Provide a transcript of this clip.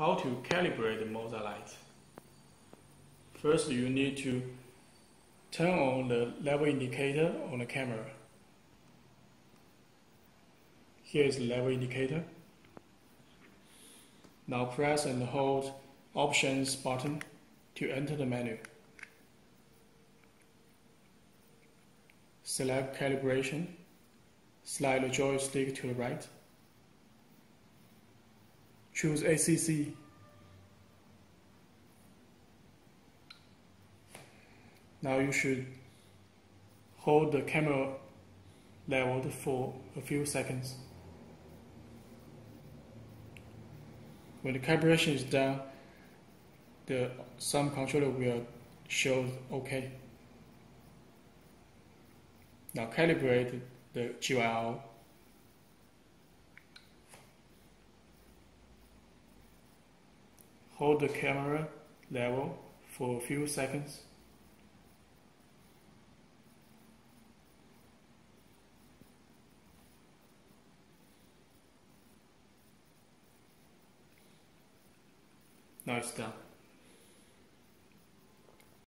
how to calibrate the MOZA Lite. First, you need to turn on the level indicator on the camera. Here is the level indicator. Now press and hold Options button to enter the menu. Select Calibration. Slide the joystick to the right. Choose ACC. Now you should hold the camera leveled for a few seconds. When the calibration is done, the sum controller will show OK. Now calibrate the GYR. Hold the camera level for a few seconds. Now it's done.